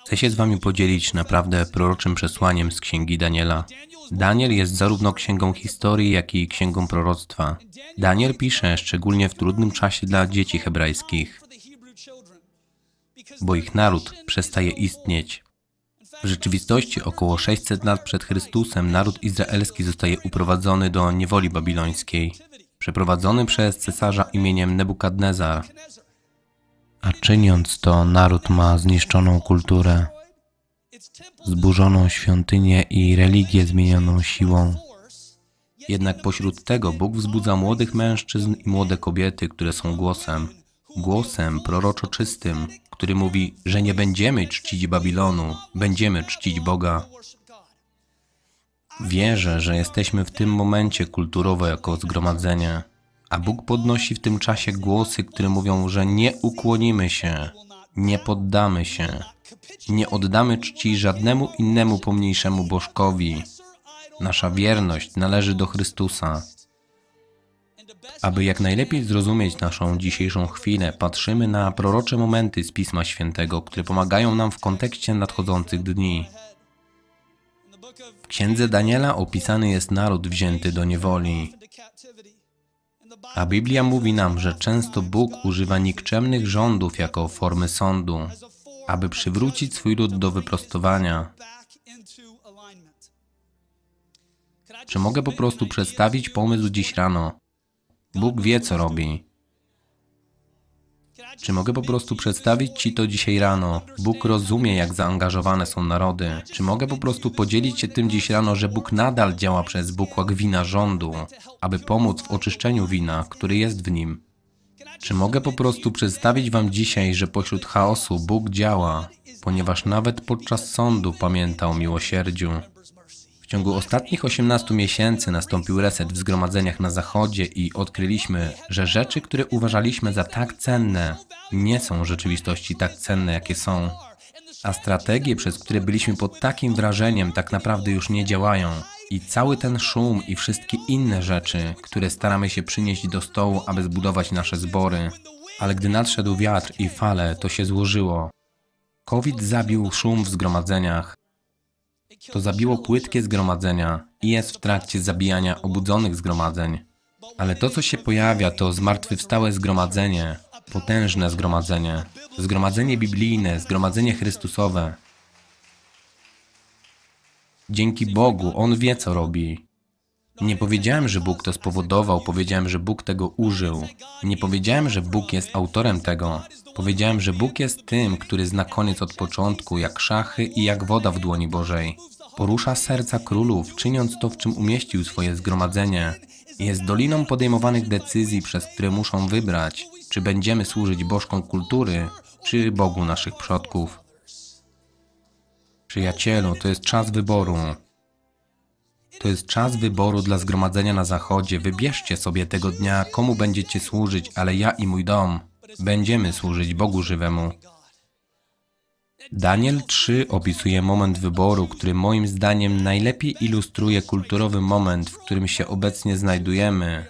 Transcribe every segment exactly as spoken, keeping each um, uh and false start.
Chcę się z Wami podzielić naprawdę proroczym przesłaniem z Księgi Daniela. Daniel jest zarówno księgą historii, jak i księgą proroctwa. Daniel pisze szczególnie w trudnym czasie dla dzieci hebrajskich, bo ich naród przestaje istnieć. W rzeczywistości około sześćset lat przed Chrystusem naród izraelski zostaje uprowadzony do niewoli babilońskiej, przeprowadzony przez cesarza imieniem Nebukadnezar. A czyniąc to, naród ma zniszczoną kulturę, zburzoną świątynię i religię zmienioną siłą. Jednak pośród tego Bóg wzbudza młodych mężczyzn i młode kobiety, które są głosem, głosem proroczo czystym, który mówi, że nie będziemy czcić Babilonu, będziemy czcić Boga. Wierzę, że jesteśmy w tym momencie kulturowo jako zgromadzenie, a Bóg podnosi w tym czasie głosy, które mówią, że nie ukłonimy się, nie poddamy się, nie oddamy czci żadnemu innemu pomniejszemu bożkowi. Nasza wierność należy do Chrystusa. Aby jak najlepiej zrozumieć naszą dzisiejszą chwilę, patrzymy na prorocze momenty z Pisma Świętego, które pomagają nam w kontekście nadchodzących dni. W Księdze Daniela opisany jest naród wzięty do niewoli. A Biblia mówi nam, że często Bóg używa nikczemnych rządów jako formy sądu, aby przywrócić swój lud do wyprostowania. Czy mogę po prostu przedstawić pomysł dziś rano? Bóg wie, co robi. Czy mogę po prostu przedstawić Ci to dzisiaj rano? Bóg rozumie, jak zaangażowane są narody. Czy mogę po prostu podzielić się tym dziś rano, że Bóg nadal działa przez bukłak wina rządu, aby pomóc w oczyszczeniu wina, który jest w nim? Czy mogę po prostu przedstawić Wam dzisiaj, że pośród chaosu Bóg działa, ponieważ nawet podczas sądu pamięta o miłosierdziu? W ciągu ostatnich osiemnastu miesięcy nastąpił reset w zgromadzeniach na zachodzie i odkryliśmy, że rzeczy, które uważaliśmy za tak cenne, nie są w rzeczywistości tak cenne, jakie są. A strategie, przez które byliśmy pod takim wrażeniem, tak naprawdę już nie działają. I cały ten szum i wszystkie inne rzeczy, które staramy się przynieść do stołu, aby zbudować nasze zbory. Ale gdy nadszedł wiatr i fale, to się złożyło. COVID zabił szum w zgromadzeniach. To zabiło płytkie zgromadzenia i jest w trakcie zabijania obudzonych zgromadzeń. Ale to, co się pojawia, to zmartwychwstałe zgromadzenie, potężne zgromadzenie, zgromadzenie biblijne, zgromadzenie Chrystusowe. Dzięki Bogu, On wie, co robi. Nie powiedziałem, że Bóg to spowodował, powiedziałem, że Bóg tego użył. Nie powiedziałem, że Bóg jest autorem tego. Powiedziałem, że Bóg jest tym, który zna koniec od początku, jak szachy i jak woda w dłoni Bożej. Porusza serca królów, czyniąc to, w czym umieścił swoje zgromadzenie. Jest doliną podejmowanych decyzji, przez które muszą wybrać, czy będziemy służyć bożkom kultury, czy Bogu naszych przodków. Przyjacielu, to jest czas wyboru. To jest czas wyboru dla zgromadzenia na zachodzie. Wybierzcie sobie tego dnia, komu będziecie służyć, ale ja i mój dom będziemy służyć Bogu żywemu. Daniel trzy opisuje moment wyboru, który moim zdaniem najlepiej ilustruje kulturowy moment, w którym się obecnie znajdujemy.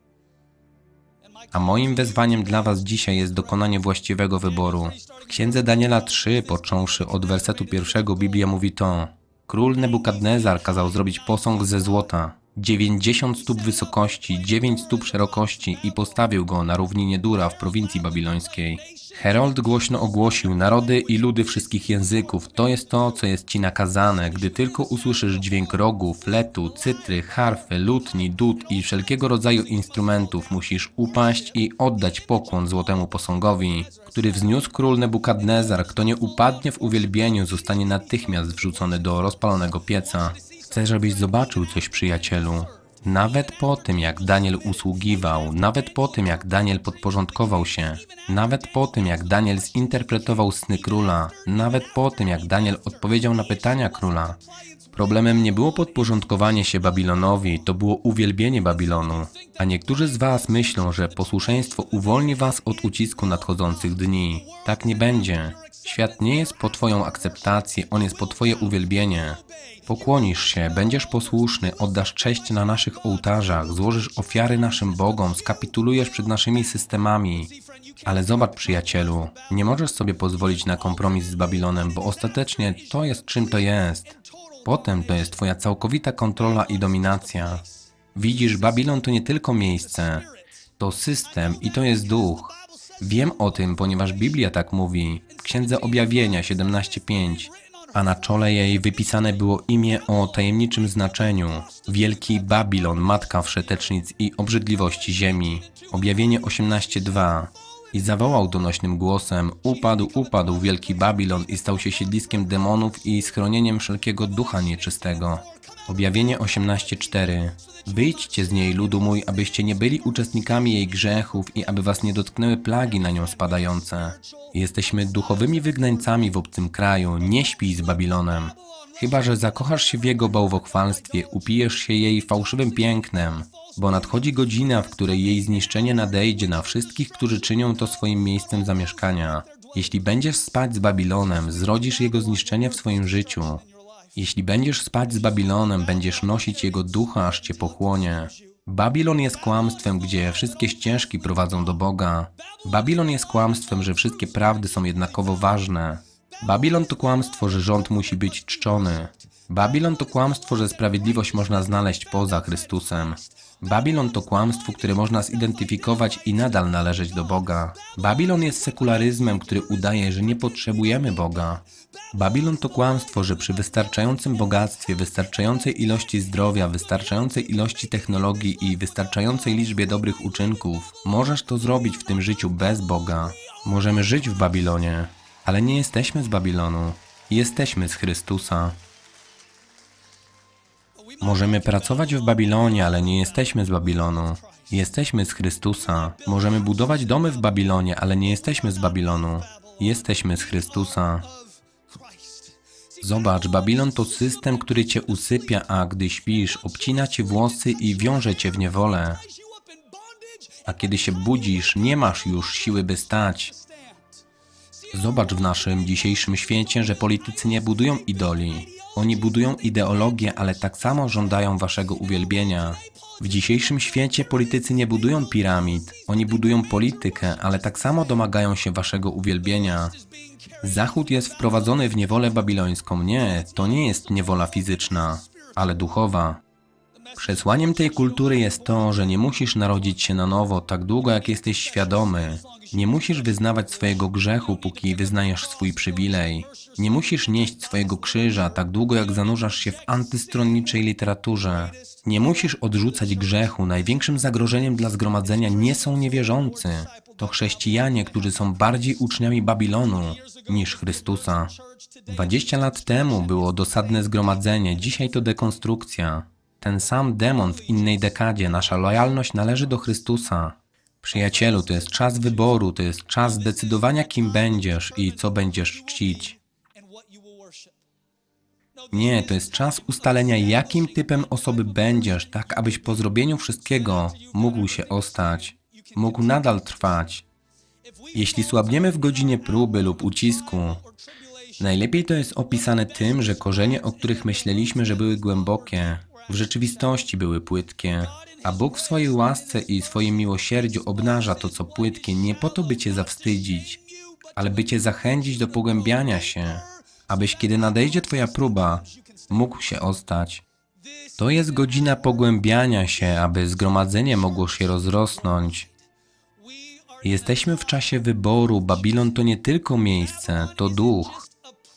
A moim wezwaniem dla Was dzisiaj jest dokonanie właściwego wyboru. W Księdze Daniela trzy, począwszy od wersetu pierwszego, Biblia mówi to: Król Nebukadnezar kazał zrobić posąg ze złota, dziewięćdziesiąt stóp wysokości, dziewięć stóp szerokości i postawił go na równinie Dura w prowincji babilońskiej. Herold głośno ogłosił: narody i ludy wszystkich języków, to jest to, co jest Ci nakazane. Gdy tylko usłyszysz dźwięk rogu, fletu, cytry, harfy, lutni, dud i wszelkiego rodzaju instrumentów, musisz upaść i oddać pokłon złotemu posągowi, który wzniósł król Nebukadnezar. Kto nie upadnie w uwielbieniu, zostanie natychmiast wrzucony do rozpalonego pieca. Chcę, żebyś zobaczył coś, przyjacielu. Nawet po tym, jak Daniel usługiwał, nawet po tym, jak Daniel podporządkował się, nawet po tym, jak Daniel zinterpretował sny króla, nawet po tym, jak Daniel odpowiedział na pytania króla, problemem nie było podporządkowanie się Babilonowi, to było uwielbienie Babilonu. A niektórzy z Was myślą, że posłuszeństwo uwolni Was od ucisku nadchodzących dni. Tak nie będzie. Świat nie jest po Twoją akceptację, on jest po Twoje uwielbienie. Pokłonisz się, będziesz posłuszny, oddasz cześć na naszych ołtarzach, złożysz ofiary naszym Bogom, skapitulujesz przed naszymi systemami. Ale zobacz, przyjacielu, nie możesz sobie pozwolić na kompromis z Babilonem, bo ostatecznie to jest czym to jest. Potem to jest twoja całkowita kontrola i dominacja. Widzisz, Babilon to nie tylko miejsce, to system i to jest duch. Wiem o tym, ponieważ Biblia tak mówi, w Księdze Objawienia siedemnaście pięć, a na czole jej wypisane było imię o tajemniczym znaczeniu. Wielki Babilon, matka wszetecznic i obrzydliwości ziemi. Objawienie osiemnaście dwa. I zawołał donośnym głosem: upadł, upadł wielki Babilon i stał się siedliskiem demonów i schronieniem wszelkiego ducha nieczystego. Objawienie osiemnaście cztery. Wyjdźcie z niej, ludu mój, abyście nie byli uczestnikami jej grzechów i aby was nie dotknęły plagi na nią spadające. Jesteśmy duchowymi wygnańcami w obcym kraju, nie śpij z Babilonem. Chyba że zakochasz się w jego bałwochwalstwie, upijesz się jej fałszywym pięknem, bo nadchodzi godzina, w której jej zniszczenie nadejdzie na wszystkich, którzy czynią to swoim miejscem zamieszkania. Jeśli będziesz spać z Babilonem, zrodzisz jego zniszczenie w swoim życiu. Jeśli będziesz spać z Babilonem, będziesz nosić jego ducha, aż cię pochłonie. Babilon jest kłamstwem, gdzie wszystkie ścieżki prowadzą do Boga. Babilon jest kłamstwem, że wszystkie prawdy są jednakowo ważne. Babilon to kłamstwo, że rząd musi być czczony. Babilon to kłamstwo, że sprawiedliwość można znaleźć poza Chrystusem. Babilon to kłamstwo, które można zidentyfikować i nadal należeć do Boga. Babilon jest sekularyzmem, który udaje, że nie potrzebujemy Boga. Babilon to kłamstwo, że przy wystarczającym bogactwie, wystarczającej ilości zdrowia, wystarczającej ilości technologii i wystarczającej liczbie dobrych uczynków możesz to zrobić w tym życiu bez Boga. Możemy żyć w Babilonie, ale nie jesteśmy z Babilonu. Jesteśmy z Chrystusa. Możemy pracować w Babilonie, ale nie jesteśmy z Babilonu. Jesteśmy z Chrystusa. Możemy budować domy w Babilonie, ale nie jesteśmy z Babilonu. Jesteśmy z Chrystusa. Zobacz, Babilon to system, który cię usypia, a gdy śpisz, obcina ci włosy i wiąże cię w niewolę. A kiedy się budzisz, nie masz już siły, by stać. Zobacz w naszym dzisiejszym świecie, że politycy nie budują idoli. Oni budują ideologię, ale tak samo żądają waszego uwielbienia. W dzisiejszym świecie politycy nie budują piramid. Oni budują politykę, ale tak samo domagają się waszego uwielbienia. Zachód jest wprowadzony w niewolę babilońską. Nie, to nie jest niewola fizyczna, ale duchowa. Przesłaniem tej kultury jest to, że nie musisz narodzić się na nowo tak długo, jak jesteś świadomy. Nie musisz wyznawać swojego grzechu, póki wyznajesz swój przywilej. Nie musisz nieść swojego krzyża tak długo, jak zanurzasz się w antystronniczej literaturze. Nie musisz odrzucać grzechu. Największym zagrożeniem dla zgromadzenia nie są niewierzący. To chrześcijanie, którzy są bardziej uczniami Babilonu niż Chrystusa. Dwadzieścia lat temu było dosadne zgromadzenie, dzisiaj to dekonstrukcja. Ten sam demon w innej dekadzie. Nasza lojalność należy do Chrystusa. Przyjacielu, to jest czas wyboru, to jest czas zdecydowania, kim będziesz i co będziesz czcić. Nie, to jest czas ustalenia, jakim typem osoby będziesz, tak abyś po zrobieniu wszystkiego mógł się ostać, mógł nadal trwać. Jeśli słabniemy w godzinie próby lub ucisku, najlepiej to jest opisane tym, że korzenie, o których myśleliśmy, że były głębokie, w rzeczywistości były płytkie. A Bóg w swojej łasce i swoim miłosierdziu obnaża to, co płytkie, nie po to, by cię zawstydzić, ale by cię zachęcić do pogłębiania się, abyś, kiedy nadejdzie twoja próba, mógł się ostać. To jest godzina pogłębiania się, aby zgromadzenie mogło się rozrosnąć. Jesteśmy w czasie wyboru. Babilon to nie tylko miejsce, to duch.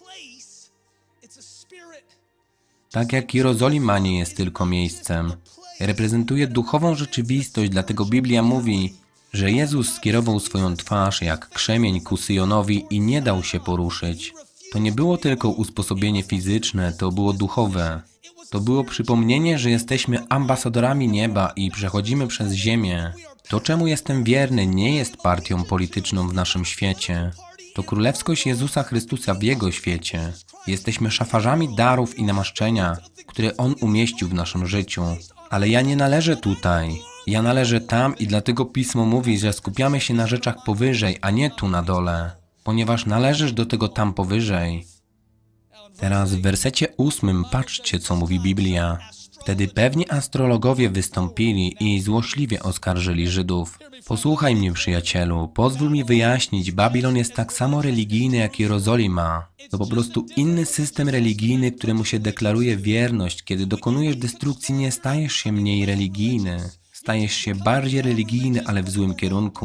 Tak jak Jerozolima nie jest tylko miejscem. Reprezentuje duchową rzeczywistość, dlatego Biblia mówi, że Jezus skierował swoją twarz jak krzemień ku Syjonowi i nie dał się poruszyć. To nie było tylko usposobienie fizyczne, to było duchowe. To było przypomnienie, że jesteśmy ambasadorami nieba i przechodzimy przez ziemię. To, czemu jestem wierny, nie jest partią polityczną w naszym świecie. To królewskość Jezusa Chrystusa w Jego świecie. Jesteśmy szafarzami darów i namaszczenia, które On umieścił w naszym życiu. Ale ja nie należę tutaj. Ja należę tam i dlatego Pismo mówi, że skupiamy się na rzeczach powyżej, a nie tu na dole. Ponieważ należysz do tego tam powyżej. Teraz w wersecie ósmym patrzcie, co mówi Biblia. Wtedy pewni astrologowie wystąpili i złośliwie oskarżyli Żydów. Posłuchaj mnie, przyjacielu, pozwól mi wyjaśnić, Babilon jest tak samo religijny jak Jerozolima. To po prostu inny system religijny, któremu się deklaruje wierność. Kiedy dokonujesz destrukcji, nie stajesz się mniej religijny. Stajesz się bardziej religijny, ale w złym kierunku.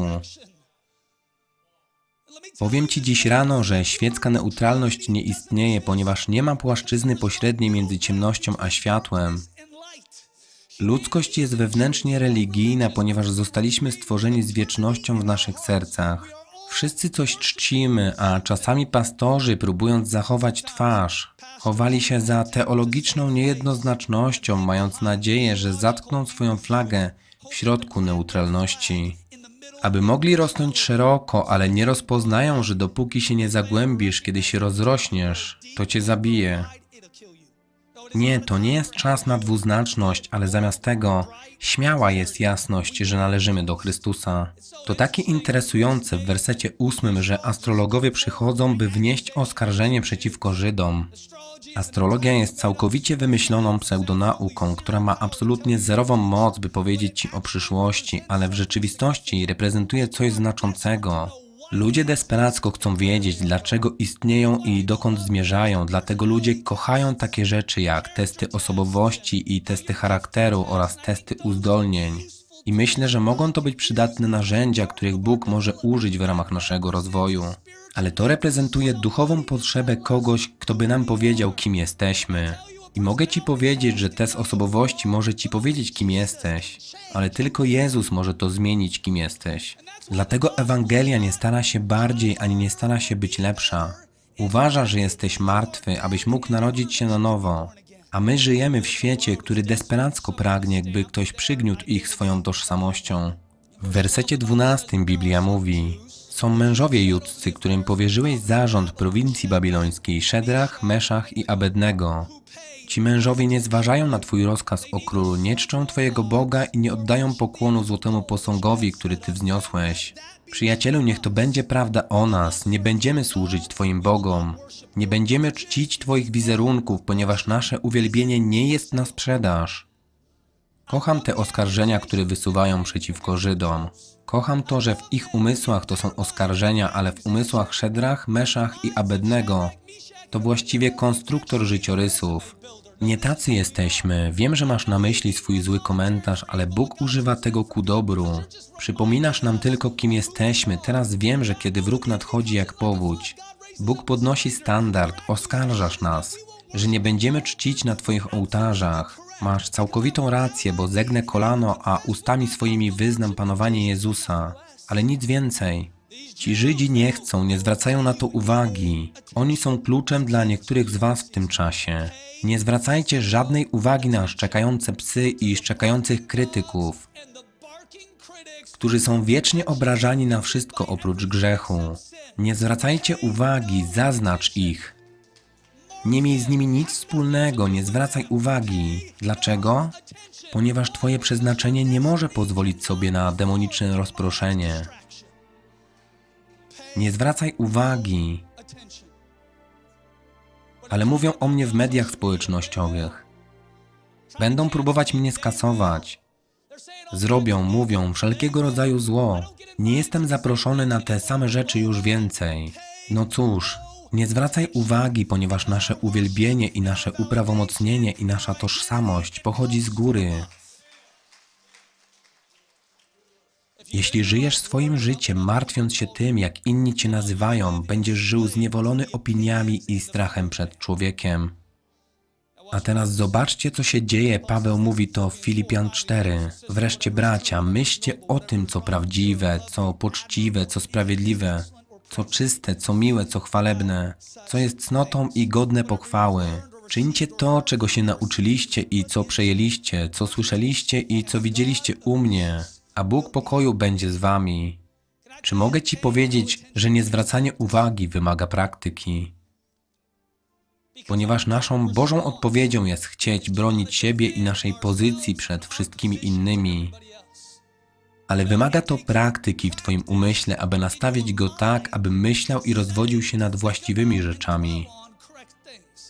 Powiem Ci dziś rano, że świecka neutralność nie istnieje, ponieważ nie ma płaszczyzny pośredniej między ciemnością a światłem. Ludzkość jest wewnętrznie religijna, ponieważ zostaliśmy stworzeni z wiecznością w naszych sercach. Wszyscy coś czcimy, a czasami pastorzy, próbując zachować twarz, chowali się za teologiczną niejednoznacznością, mając nadzieję, że zatkną swoją flagę w środku neutralności. Aby mogli rosnąć szeroko, ale nie rozpoznają, że dopóki się nie zagłębisz, kiedy się rozrośniesz, to Cię zabije. Nie, to nie jest czas na dwuznaczność, ale zamiast tego śmiała jest jasność, że należymy do Chrystusa. To takie interesujące w wersecie ósmym, że astrologowie przychodzą, by wnieść oskarżenie przeciwko Żydom. Astrologia jest całkowicie wymyśloną pseudonauką, która ma absolutnie zerową moc, by powiedzieć Ci o przyszłości, ale w rzeczywistości reprezentuje coś znaczącego. Ludzie desperacko chcą wiedzieć, dlaczego istnieją i dokąd zmierzają, dlatego ludzie kochają takie rzeczy jak testy osobowości i testy charakteru oraz testy uzdolnień. I myślę, że mogą to być przydatne narzędzia, których Bóg może użyć w ramach naszego rozwoju. Ale to reprezentuje duchową potrzebę kogoś, kto by nam powiedział, kim jesteśmy. I mogę Ci powiedzieć, że test osobowości może Ci powiedzieć, kim jesteś, ale tylko Jezus może to zmienić, kim jesteś. Dlatego Ewangelia nie stara się bardziej, ani nie stara się być lepsza. Uważa, że jesteś martwy, abyś mógł narodzić się na nowo. A my żyjemy w świecie, który desperacko pragnie, by ktoś przygniótł ich swoją tożsamością. W wersecie dwunastym Biblia mówi: są mężowie judzcy, którym powierzyłeś zarząd prowincji babilońskiej, Szedrach, Meszach i Abednego. Ci mężowie nie zważają na Twój rozkaz o królu, nie czczą Twojego Boga i nie oddają pokłonu złotemu posągowi, który Ty wzniosłeś. Przyjacielu, niech to będzie prawda o nas, nie będziemy służyć Twoim Bogom. Nie będziemy czcić Twoich wizerunków, ponieważ nasze uwielbienie nie jest na sprzedaż. Kocham te oskarżenia, które wysuwają przeciwko Żydom. Kocham to, że w ich umysłach to są oskarżenia, ale w umysłach Szedrach, Meszach i Abednego to właściwie konstruktor życiorysów. Nie tacy jesteśmy. Wiem, że masz na myśli swój zły komentarz, ale Bóg używa tego ku dobru. Przypominasz nam tylko, kim jesteśmy. Teraz wiem, że kiedy wróg nadchodzi jak powódź, Bóg podnosi standard, oskarżasz nas, że nie będziemy czcić na Twoich ołtarzach. Masz całkowitą rację, bo zegnę kolano, a ustami swoimi wyznam panowanie Jezusa. Ale nic więcej. Ci Żydzi nie chcą, nie zwracają na to uwagi. Oni są kluczem dla niektórych z was w tym czasie. Nie zwracajcie żadnej uwagi na szczekające psy i szczekających krytyków, którzy są wiecznie obrażani na wszystko oprócz grzechu. Nie zwracajcie uwagi, zaznacz ich. Nie miej z nimi nic wspólnego, nie zwracaj uwagi. Dlaczego? Ponieważ Twoje przeznaczenie nie może pozwolić sobie na demoniczne rozproszenie. Nie zwracaj uwagi. Ale mówią o mnie w mediach społecznościowych. Będą próbować mnie skasować. Zrobią, mówią wszelkiego rodzaju zło. Nie jestem zaproszony na te same rzeczy już więcej. No cóż, nie zwracaj uwagi, ponieważ nasze uwielbienie i nasze uprawomocnienie i nasza tożsamość pochodzi z góry. Jeśli żyjesz swoim życiem, martwiąc się tym, jak inni Cię nazywają, będziesz żył zniewolony opiniami i strachem przed człowiekiem. A teraz zobaczcie, co się dzieje. Paweł mówi to w Filipian cztery. Wreszcie, bracia, myślcie o tym, co prawdziwe, co poczciwe, co sprawiedliwe, co czyste, co miłe, co chwalebne, co jest cnotą i godne pochwały. Czyńcie to, czego się nauczyliście i co przejęliście, co słyszeliście i co widzieliście u mnie, a Bóg pokoju będzie z wami. Czy mogę Ci powiedzieć, że niezwracanie uwagi wymaga praktyki? Ponieważ naszą Bożą odpowiedzią jest chcieć bronić siebie i naszej pozycji przed wszystkimi innymi. Ale wymaga to praktyki w Twoim umyśle, aby nastawić go tak, aby myślał i rozwodził się nad właściwymi rzeczami.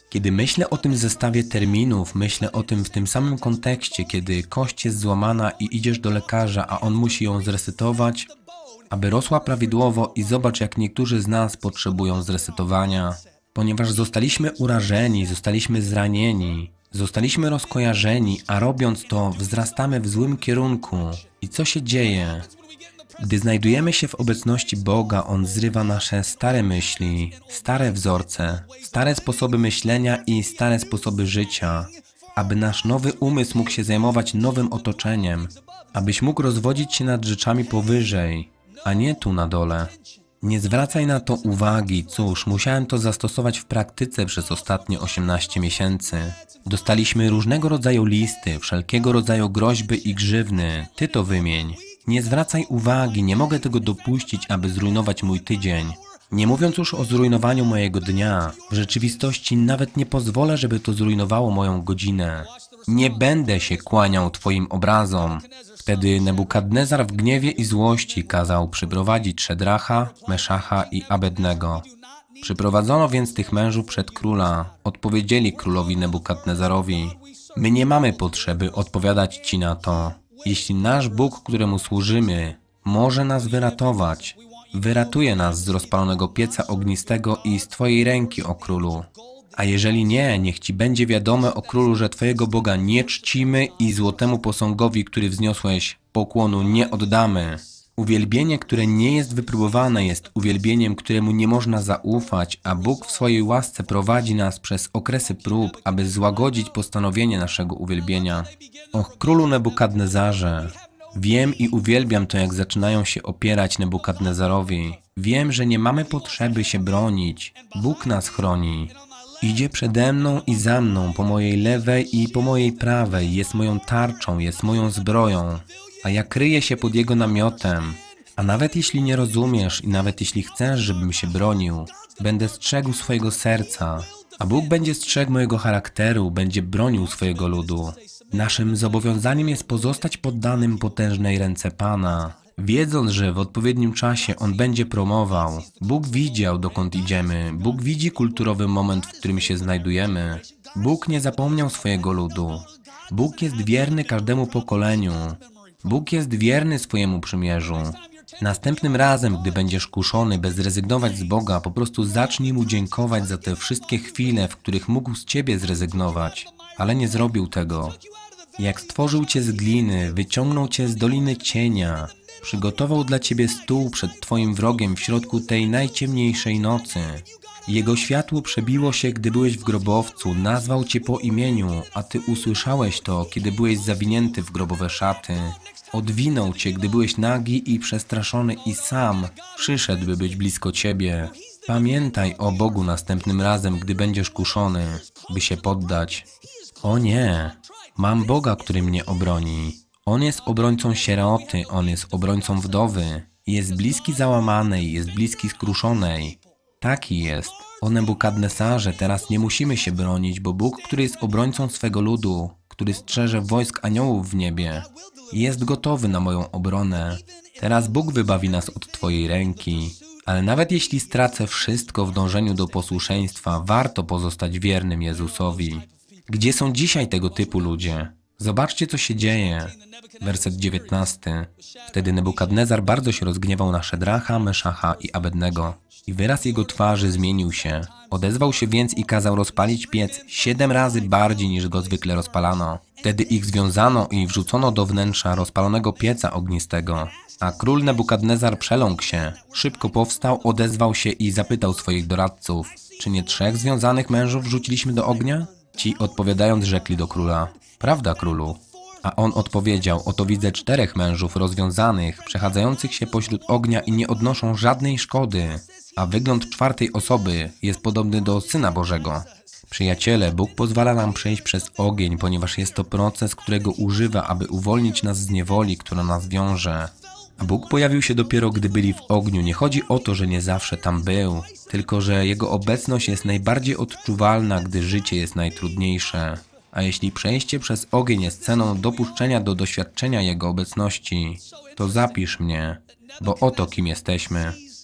Kiedy myślę o tym zestawie terminów, myślę o tym w tym samym kontekście, kiedy kość jest złamana i idziesz do lekarza, a on musi ją zresetować, aby rosła prawidłowo i zobacz, jak niektórzy z nas potrzebują zresetowania, ponieważ zostaliśmy urażeni, zostaliśmy zranieni, zostaliśmy rozkojarzeni, a robiąc to wzrastamy w złym kierunku. I co się dzieje? Gdy znajdujemy się w obecności Boga, On zrywa nasze stare myśli, stare wzorce, stare sposoby myślenia i stare sposoby życia, aby nasz nowy umysł mógł się zajmować nowym otoczeniem, abyś mógł rozwodzić się nad rzeczami powyżej, a nie tu na dole. Nie zwracaj na to uwagi, cóż, musiałem to zastosować w praktyce przez ostatnie osiemnaście miesięcy. Dostaliśmy różnego rodzaju listy, wszelkiego rodzaju groźby i grzywny, ty to wymień. Nie zwracaj uwagi, nie mogę tego dopuścić, aby zrujnować mój tydzień. Nie mówiąc już o zrujnowaniu mojego dnia, w rzeczywistości nawet nie pozwolę, żeby to zrujnowało moją godzinę. Nie będę się kłaniał Twoim obrazom. Wtedy Nebukadnezar w gniewie i złości kazał przyprowadzić Szedracha, Meszacha i Abednego. Przyprowadzono więc tych mężów przed króla. Odpowiedzieli królowi Nebukadnezarowi: my nie mamy potrzeby odpowiadać Ci na to. Jeśli nasz Bóg, któremu służymy, może nas wyratować, wyratuje nas z rozpalonego pieca ognistego i z Twojej ręki, o królu. A jeżeli nie, niech Ci będzie wiadome, o królu, że Twojego Boga nie czcimy i złotemu posągowi, który wzniosłeś, pokłonu nie oddamy. Uwielbienie, które nie jest wypróbowane, jest uwielbieniem, któremu nie można zaufać, a Bóg w swojej łasce prowadzi nas przez okresy prób, aby złagodzić postanowienie naszego uwielbienia. Och, królu Nebukadnezarze, wiem i uwielbiam to, jak zaczynają się opierać Nebukadnezarowi. Wiem, że nie mamy potrzeby się bronić. Bóg nas chroni. Idzie przede mną i za mną, po mojej lewej i po mojej prawej, jest moją tarczą, jest moją zbroją, a ja kryję się pod Jego namiotem. A nawet jeśli nie rozumiesz i nawet jeśli chcesz, żebym się bronił, będę strzegł swojego serca, a Bóg będzie strzegł mojego charakteru, będzie bronił swojego ludu. Naszym zobowiązaniem jest pozostać poddanym potężnej ręce Pana, wiedząc, że w odpowiednim czasie On będzie promował. Bóg widział, dokąd idziemy. Bóg widzi kulturowy moment, w którym się znajdujemy. Bóg nie zapomniał swojego ludu. Bóg jest wierny każdemu pokoleniu. Bóg jest wierny swojemu przymierzu. Następnym razem, gdy będziesz kuszony, by zrezygnować z Boga, po prostu zacznij Mu dziękować za te wszystkie chwile, w których mógł z Ciebie zrezygnować, ale nie zrobił tego. Jak stworzył Cię z gliny, wyciągnął Cię z doliny cienia, przygotował dla Ciebie stół przed Twoim wrogiem w środku tej najciemniejszej nocy. Jego światło przebiło się, gdy byłeś w grobowcu, nazwał Cię po imieniu, a Ty usłyszałeś to, kiedy byłeś zawinięty w grobowe szaty. Odwinął Cię, gdy byłeś nagi i przestraszony i sam przyszedł, by być blisko Ciebie. Pamiętaj o Bogu następnym razem, gdy będziesz kuszony, by się poddać. O nie, mam Boga, który mnie obroni. On jest obrońcą sieroty, On jest obrońcą wdowy. Jest bliski załamanej, jest bliski skruszonej. Taki jest. O Nebukadnesarze, teraz nie musimy się bronić, bo Bóg, który jest obrońcą swego ludu, który strzeże wojsk aniołów w niebie, jest gotowy na moją obronę. Teraz Bóg wybawi nas od Twojej ręki. Ale nawet jeśli stracę wszystko w dążeniu do posłuszeństwa, warto pozostać wiernym Jezusowi. Gdzie są dzisiaj tego typu ludzie? Zobaczcie, co się dzieje. Werset dziewiętnasty. Wtedy Nebukadnezar bardzo się rozgniewał na Szedracha, Meszacha i Abednego. I wyraz jego twarzy zmienił się. Odezwał się więc i kazał rozpalić piec siedem razy bardziej niż go zwykle rozpalano. Wtedy ich związano i wrzucono do wnętrza rozpalonego pieca ognistego. A król Nebukadnezar przeląkł się. Szybko powstał, odezwał się i zapytał swoich doradców: czy nie trzech związanych mężów wrzuciliśmy do ognia? Ci odpowiadając rzekli do króla: prawda, królu. A on odpowiedział: oto widzę czterech mężów rozwiązanych, przechadzających się pośród ognia i nie odnoszą żadnej szkody, a wygląd czwartej osoby jest podobny do Syna Bożego. Przyjaciele, Bóg pozwala nam przejść przez ogień, ponieważ jest to proces, którego używa, aby uwolnić nas z niewoli, która nas wiąże. A Bóg pojawił się dopiero, gdy byli w ogniu. Nie chodzi o to, że nie zawsze tam był, tylko że Jego obecność jest najbardziej odczuwalna, gdy życie jest najtrudniejsze. A jeśli przejście przez ogień jest ceną dopuszczenia do doświadczenia Jego obecności, to zapisz mnie, bo oto kim jesteśmy.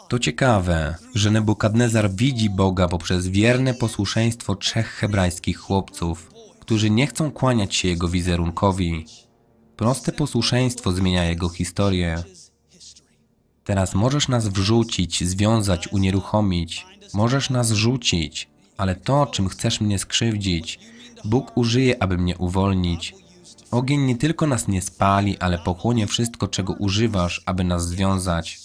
To ciekawe, że Nebukadnezar widzi Boga poprzez wierne posłuszeństwo trzech hebrajskich chłopców, którzy nie chcą kłaniać się Jego wizerunkowi. Proste posłuszeństwo zmienia Jego historię. Teraz możesz nas wrzucić, związać, unieruchomić. Możesz nas rzucić, ale to, czym chcesz mnie skrzywdzić, Bóg użyje, aby mnie uwolnić. Ogień nie tylko nas nie spali, ale pochłonie wszystko, czego używasz, aby nas związać.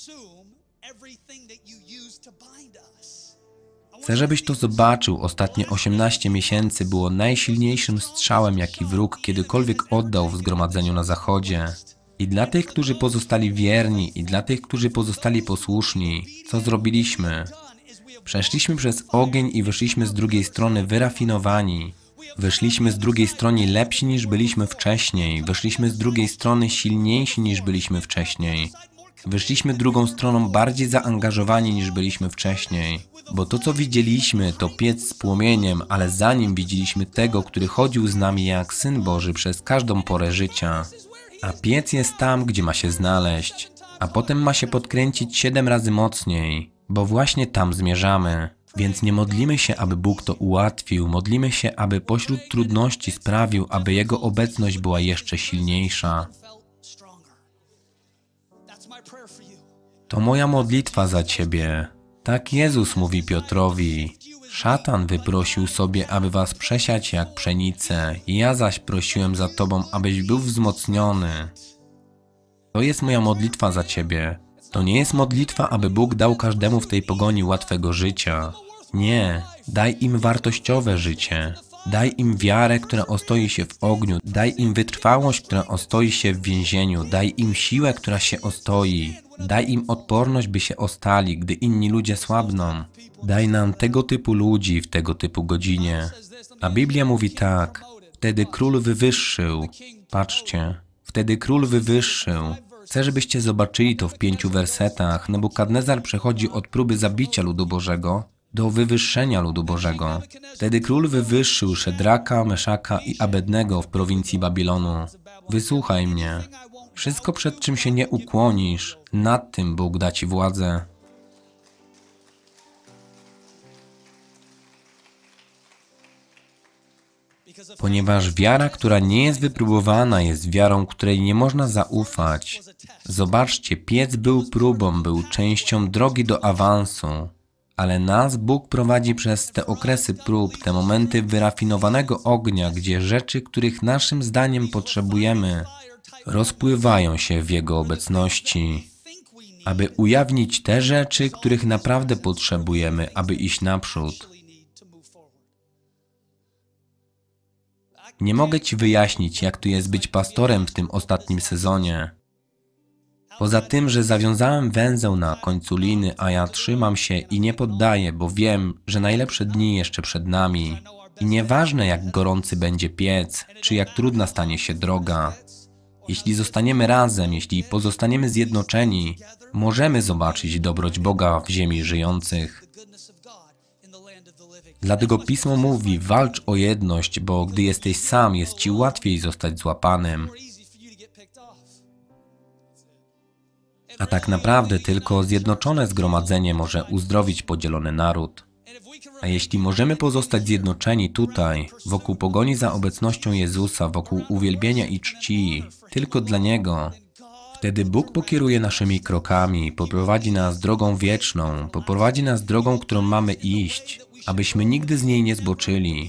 Chcę, żebyś to zobaczył. Ostatnie osiemnaście miesięcy było najsilniejszym strzałem, jaki wróg kiedykolwiek oddał w zgromadzeniu na zachodzie. I dla tych, którzy pozostali wierni, i dla tych, którzy pozostali posłuszni, co zrobiliśmy? Przeszliśmy przez ogień i wyszliśmy z drugiej strony wyrafinowani. Wyszliśmy z drugiej strony lepsi niż byliśmy wcześniej. Wyszliśmy z drugiej strony silniejsi niż byliśmy wcześniej. Wyszliśmy drugą stroną bardziej zaangażowani niż byliśmy wcześniej. Bo to, co widzieliśmy, to piec z płomieniem, ale za nim widzieliśmy tego, który chodził z nami jak Syn Boży przez każdą porę życia. A piec jest tam, gdzie ma się znaleźć. A potem ma się podkręcić siedem razy mocniej, bo właśnie tam zmierzamy. Więc nie modlimy się, aby Bóg to ułatwił. Modlimy się, aby pośród trudności sprawił, aby Jego obecność była jeszcze silniejsza. To moja modlitwa za Ciebie. Tak Jezus mówi Piotrowi. Szatan wyprosił sobie, aby was przesiać jak pszenicę. Ja zaś prosiłem za Tobą, abyś był wzmocniony. To jest moja modlitwa za Ciebie. To nie jest modlitwa, aby Bóg dał każdemu w tej pogoni łatwego życia. Nie. Daj im wartościowe życie. Daj im wiarę, która ostoi się w ogniu. Daj im wytrwałość, która ostoi się w więzieniu. Daj im siłę, która się ostoi. Daj im odporność, by się ostali, gdy inni ludzie słabną. Daj nam tego typu ludzi w tego typu godzinie. A Biblia mówi tak. Wtedy król wywyższył. Patrzcie. Wtedy król wywyższył. Chcę, żebyście zobaczyli to w pięciu wersetach. Nebukadnezar przechodzi od próby zabicia ludu Bożego do wywyższenia ludu Bożego. Wtedy król wywyższył Szedraka, Meszaka i Abednego w prowincji Babilonu. Wysłuchaj mnie. Wszystko, przed czym się nie ukłonisz, nad tym Bóg da ci władzę. Ponieważ wiara, która nie jest wypróbowana, jest wiarą, której nie można zaufać. Zobaczcie, piec był próbą, był częścią drogi do awansu. Ale nas Bóg prowadzi przez te okresy prób, te momenty wyrafinowanego ognia, gdzie rzeczy, których naszym zdaniem potrzebujemy, rozpływają się w Jego obecności, aby ujawnić te rzeczy, których naprawdę potrzebujemy, aby iść naprzód. Nie mogę Ci wyjaśnić, jak to jest być pastorem w tym ostatnim sezonie. Poza tym, że zawiązałem węzeł na końcu liny, a ja trzymam się i nie poddaję, bo wiem, że najlepsze dni jeszcze przed nami. I nieważne, jak gorący będzie piec, czy jak trudna stanie się droga. Jeśli zostaniemy razem, jeśli pozostaniemy zjednoczeni, możemy zobaczyć dobroć Boga w ziemi żyjących. Dlatego Pismo mówi, walcz o jedność, bo gdy jesteś sam, jest Ci łatwiej zostać złapanym. A tak naprawdę tylko zjednoczone zgromadzenie może uzdrowić podzielony naród. A jeśli możemy pozostać zjednoczeni tutaj, wokół pogoni za obecnością Jezusa, wokół uwielbienia i czci, tylko dla Niego, wtedy Bóg pokieruje naszymi krokami, poprowadzi nas drogą wieczną, poprowadzi nas drogą, którą mamy iść, abyśmy nigdy z niej nie zboczyli.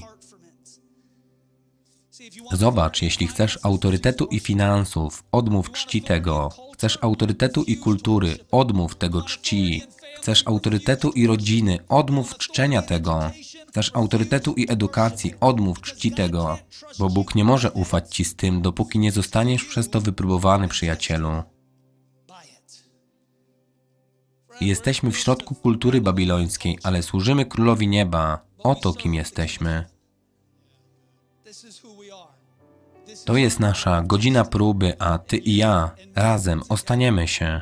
Zobacz, jeśli chcesz autorytetu i finansów, odmów czci tego. Chcesz autorytetu i kultury, odmów tego czci. Chcesz autorytetu i rodziny, odmów czczenia tego. Chcesz autorytetu i edukacji, odmów czci tego. Bo Bóg nie może ufać Ci z tym, dopóki nie zostaniesz przez to wypróbowany, przyjacielu. Jesteśmy w środku kultury babilońskiej, ale służymy Królowi Nieba. Oto kim jesteśmy. To jest nasza godzina próby, a Ty i ja razem ostaniemy się.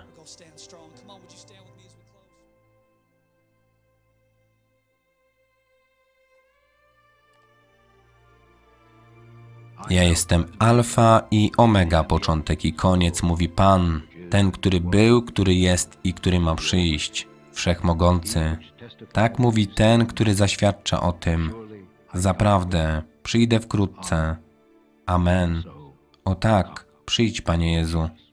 Ja jestem alfa i omega, początek i koniec, mówi Pan, ten, który był, który jest i który ma przyjść. Wszechmogący. Tak mówi ten, który zaświadcza o tym. Zaprawdę, przyjdę wkrótce. Amen. O tak, przyjdź, Panie Jezu.